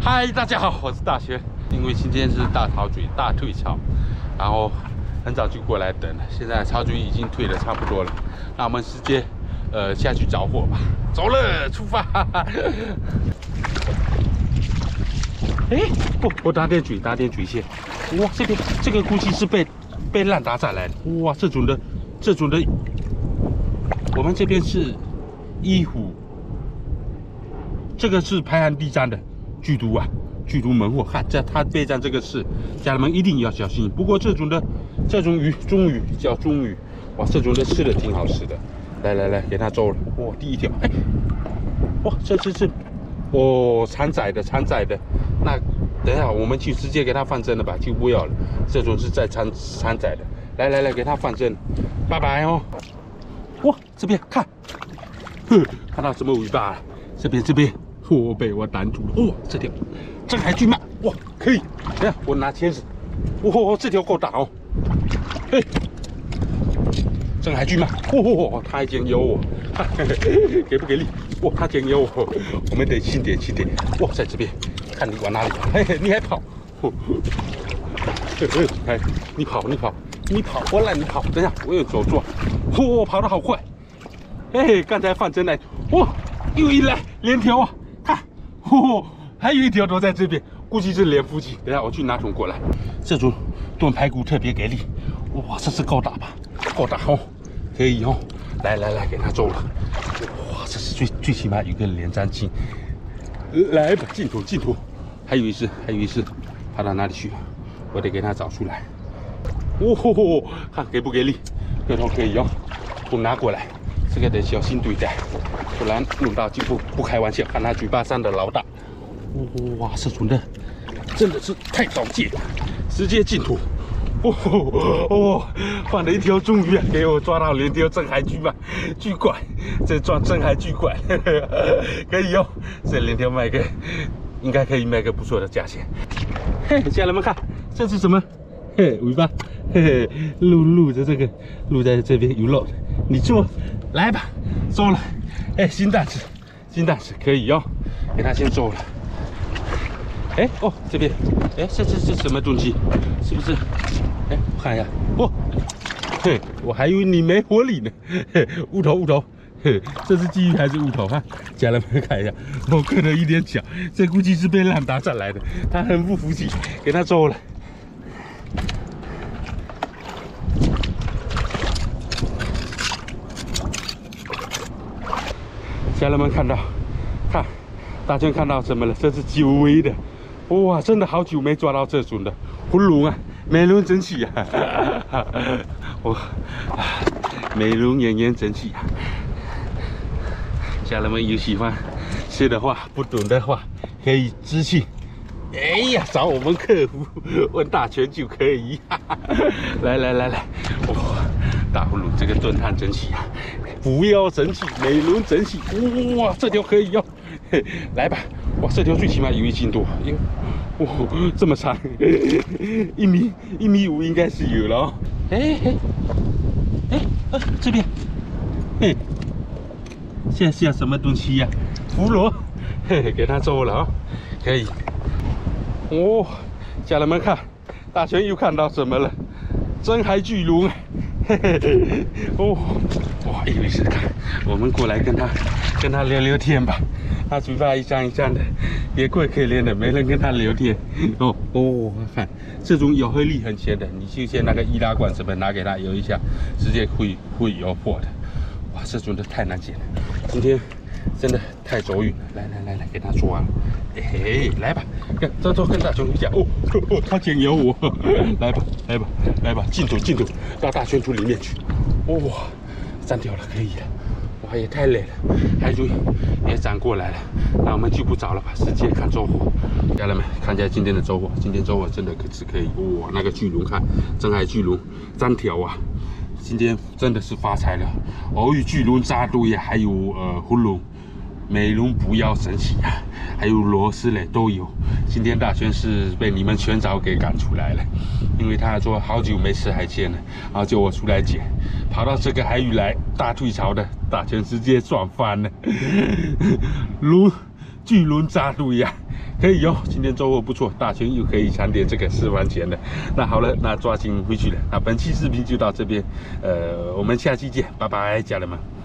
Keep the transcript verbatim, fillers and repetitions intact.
嗨，大家好，我是大轩。因为今天是大潮水大退潮，然后很早就过来等了。现在潮水已经退的差不多了，那我们直接呃下去找货吧。走了，出发！哎，哦，我打点嘴，打点嘴先。哇，这边这个估计是被被烂打下来的。哇，这种的，这种的，我们这边是一虎，这个是排寒地站的剧毒啊。 剧毒猛货，看在它备战这个是，家人们一定要小心。不过这种的，这种鱼，中鱼叫中鱼，哇，这种的吃的挺好吃的。来来来，给它周了，哇，第一条，哎，哇，这只是，哦，残仔的，残仔的。那等一下我们就直接给它放针了吧，就不要了。这种是在残残仔的。来来来，给它放针，拜拜哦。哇，这边看，哼，看到什么尾巴了？这边这边。 我被我挡住了！哇、哦，这条正海巨鳗，哇，可以！等下我拿钳子，哇、哦，这条够大哦！嘿，正海巨鳗，哇、哦，它已经有我，给不给力？哇，它已经有我，我们得轻点轻点。哇，在这边，看你往哪里跑？嘿嘿，你还跑？哎，你跑你跑你跑，我让你跑。等下我有走住，哇、哦，跑得好快！哎，刚才放针来，哇，又一来连条啊！ 哦，还有一条都在这边，估计是连夫妻。等下我去拿桶过来。这种炖排骨特别给力，哇，这是够大吧？够大哦，可以哦。来来来，给它做了。哇，这是最最起码有个连粘性。来吧，镜头镜头，还有一只，还有一只，跑到哪里去了？我得给它找出来。哦吼吼，看给不给力？个头可以哦，我拿过来。 这个得小心对待，不然弄到就不不开玩笑。看他嘴巴上的老大，哇，这种的真的是太高阶了，直接进土。哦哦，放了一条中鱼啊，给我抓到连条深海巨鳗，巨怪，这抓深海巨怪，可以哦。这连条卖个，应该可以卖个不错的价钱。嘿，家人们看，这是什么？嘿，尾巴，嘿嘿，露露着这个，露在这边有肉的，你做。 来吧，收了，哎，新蛋子，新蛋子可以哦，给它先收了。哎，哦，这边，哎，这这是什么东西？是不是？哎，我看一下，哦，嘿，我还以为你没活力呢，嘿，乌头乌头，嘿，这是鲫鱼还是乌头哈？家人们看一下，我个头有点小，这估计是被浪打上来的，它很不服气，给它收了。 家人们看到，看，大家看到什么了？这是久违的，哇，真的好久没抓到这种的魂龙啊，美容整起啊，哇，美容演员整起啊！家人们有喜欢吃的话，不懂的话可以咨询。哎呀，找我们客服问大全就可以。来来来来，哇、哦，大魂龙这个炖汤整起啊！ 不要整起，美容整起，哇，这条可以要，嘿，来吧，哇，这条最起码有一斤多，因为，哇，这么长，一米一米五应该是有了哦，哎哎哎，呃，这边，嘿，现在像什么东西呀、啊？胡萝，嘿，给它做了啊、哦，可以，哦，家人们看，大全又看到什么了？深海巨龙。 嘿嘿，哦，哇，以为是看，我们过来跟他跟他聊聊天吧。他嘴巴一张一张的，也怪可怜的，没人跟他聊天。哦哦，看这种咬合力很强的，你就先那个易拉罐什么拿给他摇一下，直接会会咬破的。哇，这种的太难捡了，今天真的太走运了。来来来来，给他抓了。哎嘿，来吧，跟周周跟大雄讲哦，哦，他想咬我，来吧来吧来吧，进土进土，到大圈土里面去。哇、哦，三条了，可以了。哇，也太累了，海水也涨过来了，那我们就不找了吧，直接看周货。家人们，看一下今天的周货，今天周货真的可是可以。哇，那个巨龙看，深海巨龙三条啊，今天真的是发财了。偶遇巨龙扎堆呀，还有呃魂龙。 美容不要神奇啊，还有螺丝嘞都有。今天大轩是被你们全早给赶出来了，因为他说好久没吃海鲜了，然后叫我出来捡，跑到这个海域来大退潮的，大轩直接爽翻了。龙巨轮扎堆呀，可以哟、哦。今天收获不错，大全又可以尝点这个私房钱了。那好了，那抓紧回去了。那本期视频就到这边，呃，我们下期见，拜拜，家人们。